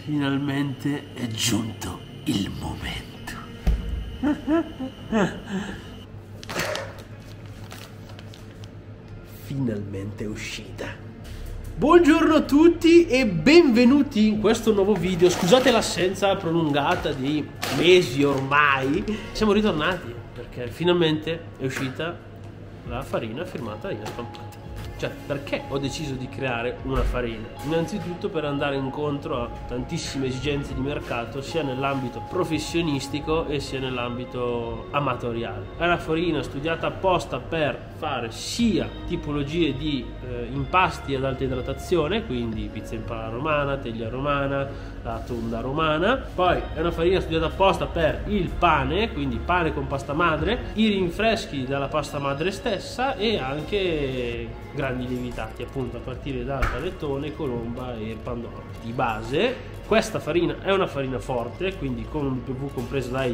Finalmente è giunto il momento. Finalmente è uscita. Buongiorno a tutti e benvenuti in questo nuovo video. Scusate l'assenza prolungata di mesi ormai. Siamo ritornati perché finalmente è uscita la farina firmata Iaspam. Cioè, perché ho deciso di creare una farina? Innanzitutto per andare incontro a tantissime esigenze di mercato, sia nell'ambito professionistico e sia nell'ambito amatoriale. È una farina studiata apposta per fare sia tipologie di impasti ad alta idratazione, quindi pizza in palla romana, teglia romana, la tonda romana. Poi è una farina studiata apposta per il pane, quindi pane con pasta madre, i rinfreschi dalla pasta madre stessa e anche grandi lievitati, appunto a partire dal panettone, colomba e pandoro. Di base questa farina è una farina forte, quindi con un IPV compreso dai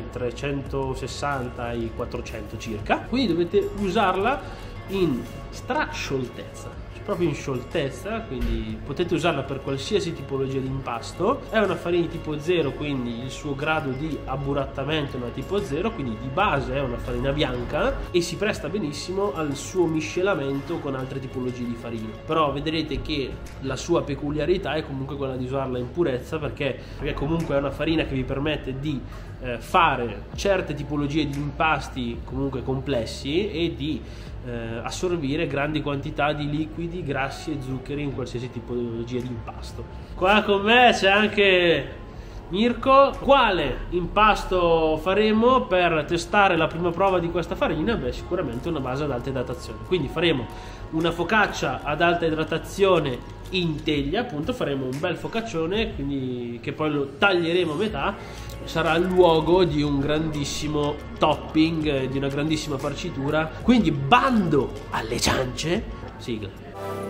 360 ai 400 circa, quindi dovete usarla in strascioltezza, proprio in scioltezza, quindi potete usarla per qualsiasi tipologia di impasto. È una farina di tipo 0, quindi il suo grado di abburattamento è una tipo 0, quindi di base è una farina bianca e si presta benissimo al suo miscelamento con altre tipologie di farina. Però vedrete che la sua peculiarità è comunque quella di usarla in purezza, perché comunque è una farina che vi permette di fare certe tipologie di impasti comunque complessi e di assorbire grandi quantità di liquidi, grassi e zuccheri in qualsiasi tipologia di impasto. Qua con me c'è anche Mirko. Quale impasto faremo per testare la prima prova di questa farina? Beh, sicuramente una base ad alta idratazione, quindi faremo una focaccia ad alta idratazione in teglia, appunto faremo un bel focaccione, quindi che poi lo taglieremo a metà. Sarà il luogo di un grandissimo topping, di una grandissima farcitura, quindi bando alle ciance, sigla.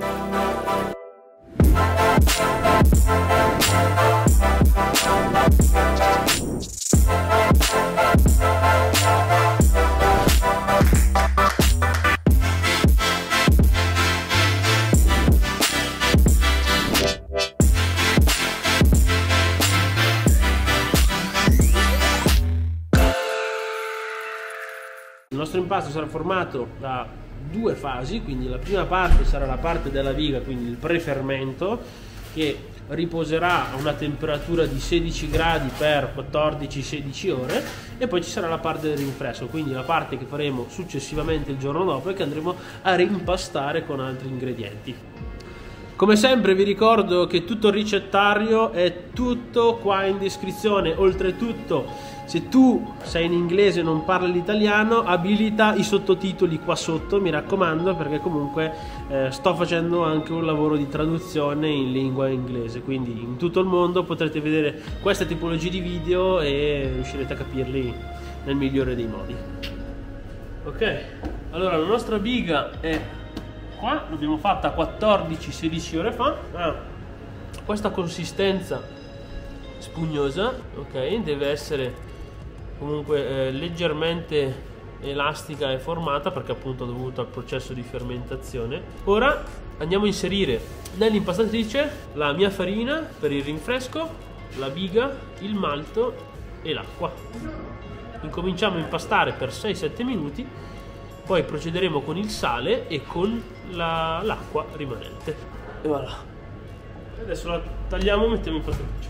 Il nostro impasto sarà formato da due fasi, quindi la prima parte sarà la parte della viga, quindi il prefermento, che riposerà a una temperatura di 16 gradi per 14-16 ore, e poi ci sarà la parte del rinfresco, quindi la parte che faremo successivamente il giorno dopo e che andremo a rimpastare con altri ingredienti. Come sempre vi ricordo che tutto il ricettario è tutto qua in descrizione. Oltretutto, se tu sei in inglese e non parli l'italiano, abilita i sottotitoli qua sotto, mi raccomando, perché comunque sto facendo anche un lavoro di traduzione in lingua inglese, quindi in tutto il mondo potrete vedere queste tipologie di video e riuscirete a capirli nel migliore dei modi. Ok, allora la nostra biga è qua, l'abbiamo fatta 14-16 ore fa, ha questa consistenza spugnosa, ok, deve essere comunque leggermente elastica e formata, perché appunto è dovuto al processo di fermentazione. Ora andiamo a inserire nell'impastatrice la mia farina per il rinfresco, la biga, il malto e l'acqua. Incominciamo a impastare per 6-7 minuti, poi procederemo con il sale e con l'acqua rimanente. E voilà. Adesso la tagliamo e mettiamo in impastatrice.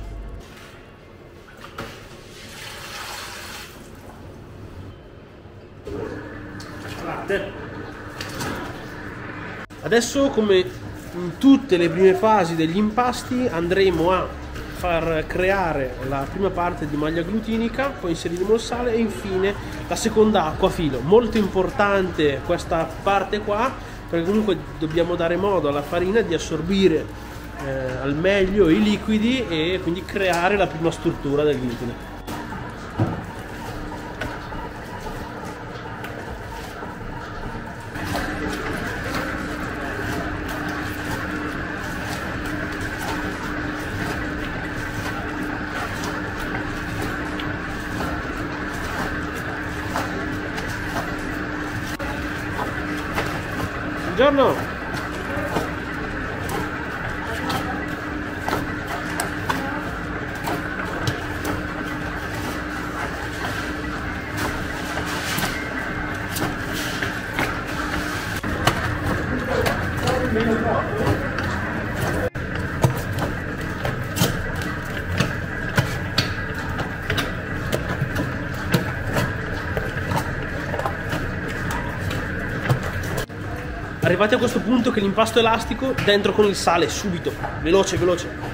Adesso, come in tutte le prime fasi degli impasti, andremo a far creare la prima parte di maglia glutinica, poi inseriremo il sale e infine la seconda acqua a filo. Molto importante questa parte qua, perché comunque dobbiamo dare modo alla farina di assorbire al meglio i liquidi e quindi creare la prima struttura del glutine. Buongiorno! arrivati a questo punto che l'impasto è elastico, dentro con il sale, subito, veloce, veloce.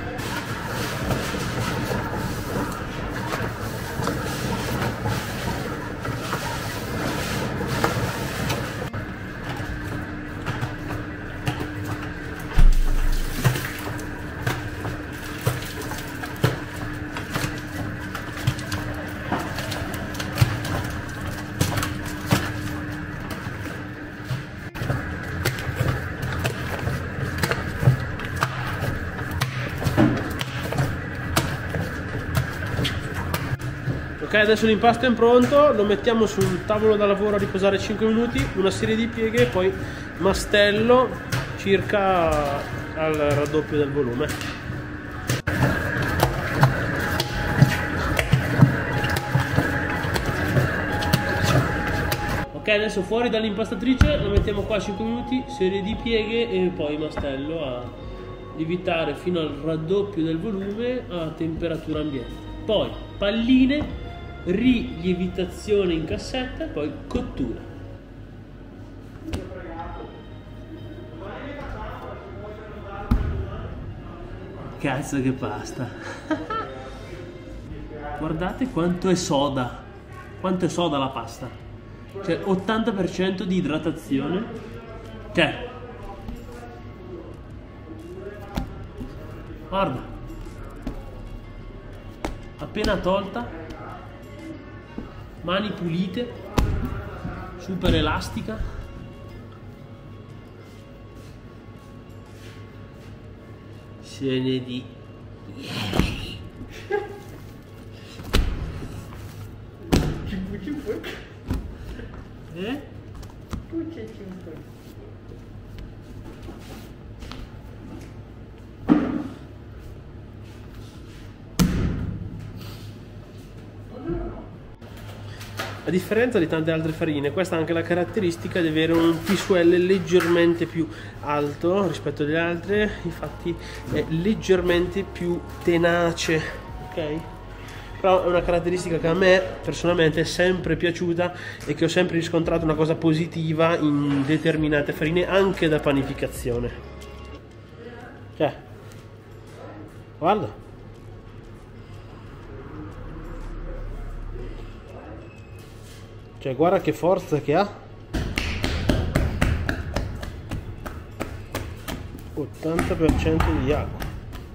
Ok, adesso l'impasto è pronto, lo mettiamo sul tavolo da lavoro a riposare 5 minuti, una serie di pieghe, poi mastello circa al raddoppio del volume. Ok, adesso fuori dall'impastatrice lo mettiamo qua 5 minuti, serie di pieghe e poi mastello a lievitare fino al raddoppio del volume a temperatura ambiente. Poi palline, rilievitazione in cassetta e poi cottura. Cazzo che pasta. Guardate quanto è soda. Quanto è soda la pasta. Cioè 80% di idratazione. Cioè guarda, appena tolta, mani pulite, super elastica. Se ne di A differenza di tante altre farine, questa ha anche la caratteristica di avere un TSL leggermente più alto rispetto alle altre, infatti è leggermente più tenace, ok? Però è una caratteristica che a me personalmente è sempre piaciuta e che ho sempre riscontrato una cosa positiva in determinate farine, anche da panificazione. Cioè, guarda. Cioè guarda che forza che ha. 80% di acqua.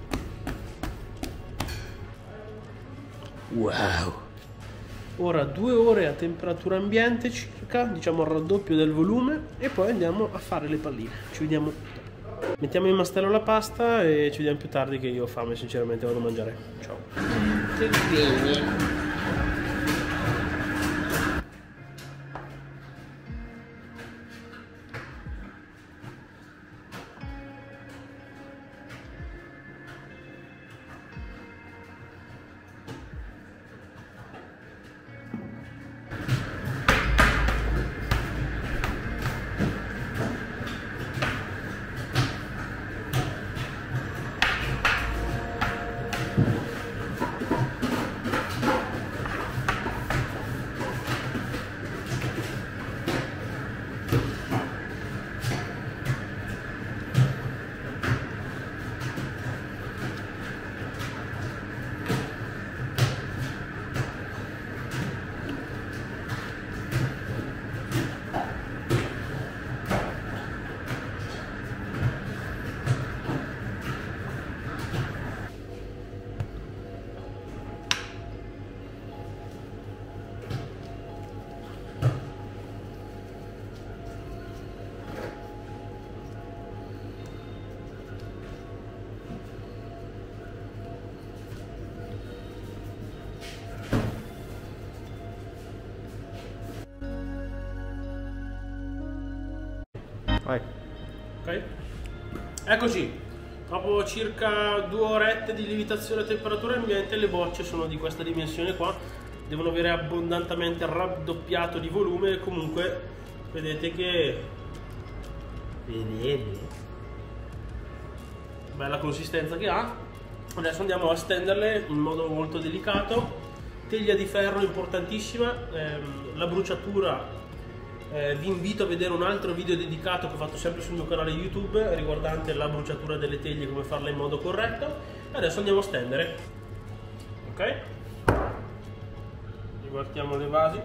Wow. Ora 2 ore a temperatura ambiente circa, diciamo al raddoppio del volume, e poi andiamo a fare le palline. Ci vediamo. Mettiamo in mastello la pasta e ci vediamo più tardi che io ho fame, sinceramente vado a mangiare. Ciao. Che bene. Vai. Ok, eccoci, dopo circa 2 orette di lievitazione a temperatura ambiente le bocce sono di questa dimensione qua, devono avere abbondantemente raddoppiato di volume e comunque vedete che bella consistenza che ha. Adesso andiamo a stenderle in modo molto delicato. Teglia di ferro importantissima, la bruciatura vi invito a vedere un altro video dedicato che ho fatto sempre sul mio canale YouTube riguardante la bruciatura delle teglie, come farla in modo corretto. Adesso andiamo a stendere. Ok? Ribaltiamo le basi.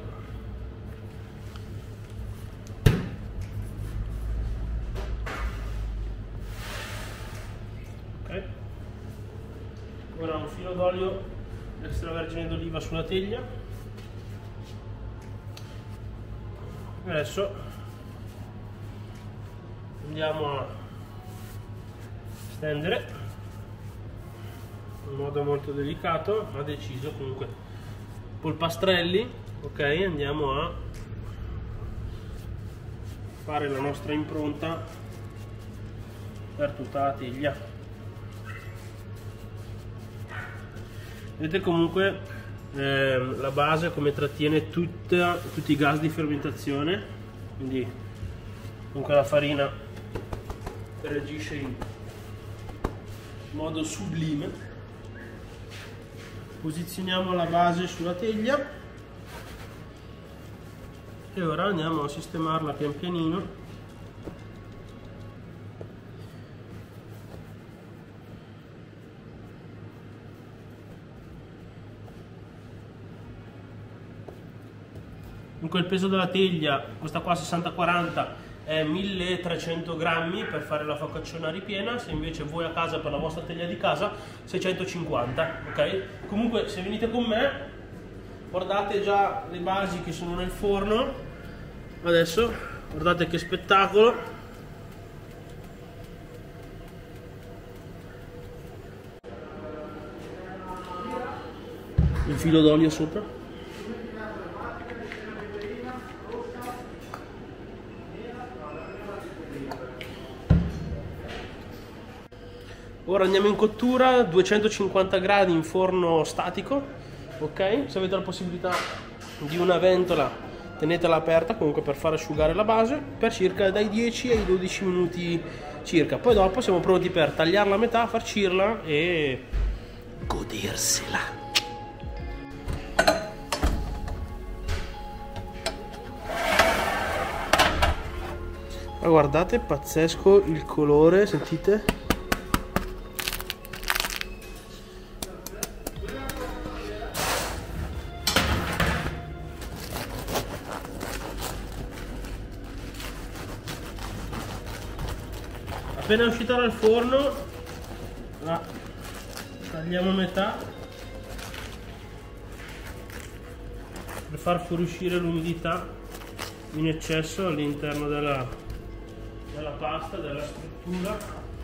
Ok? Ora un filo d'olio extravergine d'oliva sulla teglia. Adesso andiamo a stendere in modo molto delicato ma deciso, comunque polpastrelli. Ok, andiamo a fare la nostra impronta per tutta la teglia. Vedete comunque la base come trattiene tutti i gas di fermentazione, quindi comunque la farina reagisce in modo sublime. Posizioniamo la base sulla teglia e ora andiamo a sistemarla pian pianino. Comunque il peso della teglia, questa qua 60-40, è 1300 grammi per fare la focacciona ripiena. Se invece voi a casa, per la vostra teglia di casa, 650, ok? Comunque se venite con me, guardate già le basi che sono nel forno. Adesso guardate che spettacolo. Il filo d'olio sopra. Ora andiamo in cottura, 250 gradi in forno statico, ok? Se avete la possibilità di una ventola tenetela aperta comunque per far asciugare la base per circa dai 10 ai 12 minuti circa. Poi dopo siamo pronti per tagliarla a metà, farcirla e godersela. Ma guardate, pazzesco il colore, sentite? Appena uscita dal forno la tagliamo a metà per far fuoriuscire l'umidità in eccesso all'interno della pasta, della struttura.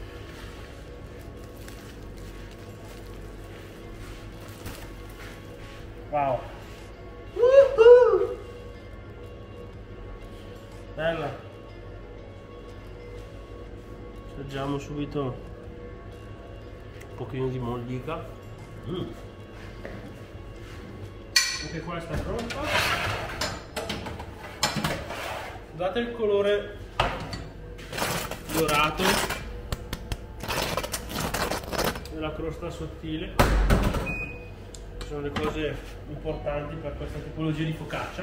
Wow, bella. Assaggiamo subito un pochino di mollica. Anche questa è pronta. Guardate il colore dorato della crosta sottile. Sono le cose importanti per questa tipologia di focaccia.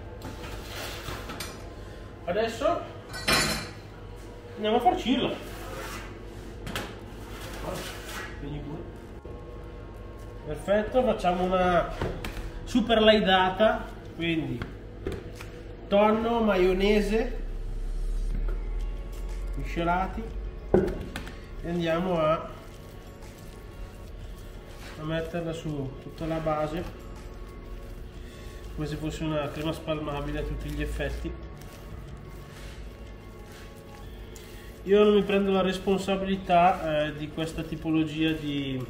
Adesso andiamo a farcirla. Perfetto, facciamo una super laidata, quindi tonno, maionese miscelati e andiamo a metterla su tutta la base come se fosse una crema spalmabile a tutti gli effetti. Io non mi prendo la responsabilità di questa tipologia di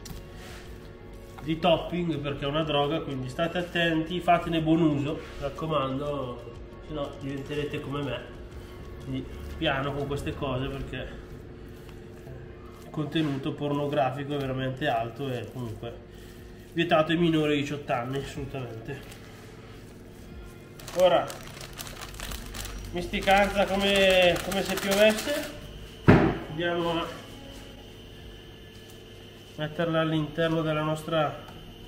topping perché è una droga, quindi state attenti, fatene buon uso, mi raccomando, se no diventerete come me, quindi piano con queste cose perché il contenuto pornografico è veramente alto e comunque vietato ai minori di 18 anni assolutamente. Ora misticanza come se piovesse, andiamo a metterla all'interno della nostra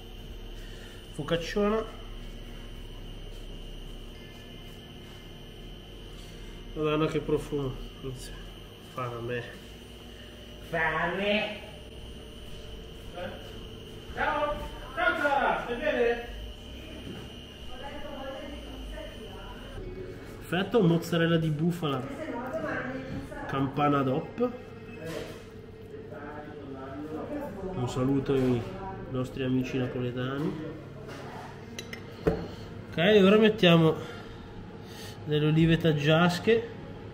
focacciona. Madonna che profumo. Fame. Fame. Ciao. Ciao Clara, stai bene? Perfetto, mozzarella di bufala. Campana DOP. Un saluto ai nostri amici napoletani. Ok, ora mettiamo delle olive taggiasche.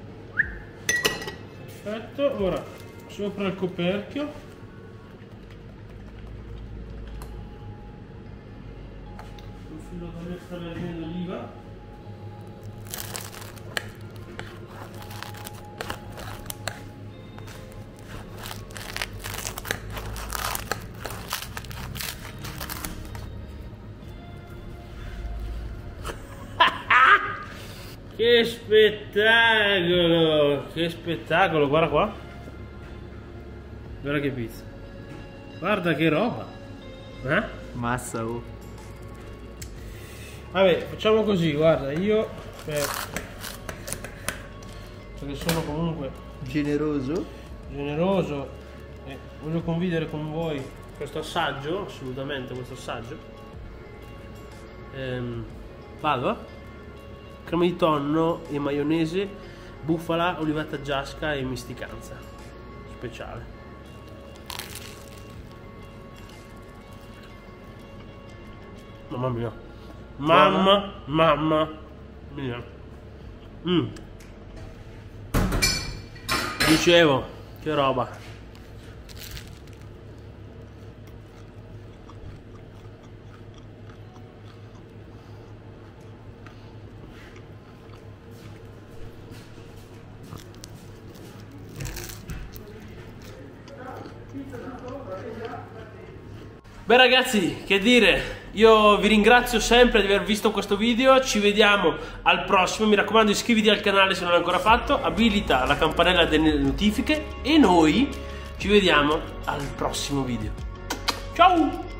Perfetto, ora sopra il coperchio un filo di oliva. Che spettacolo! Che spettacolo! Guarda qua! Guarda che pizza! Guarda che roba! Massa, oh! Vabbè, facciamo così, guarda, io perché sono comunque generoso e voglio condividere con voi questo assaggio, assolutamente questo assaggio. Vado? Crema di tonno e maionese, bufala, oliva taggiasca e misticanza speciale. Mamma mia, mamma mia. Dicevo, che roba. Beh ragazzi, che dire, io vi ringrazio sempre di aver visto questo video, ci vediamo al prossimo, mi raccomando iscriviti al canale se non l'hai ancora fatto, abilita la campanella delle notifiche e noi ci vediamo al prossimo video. Ciao!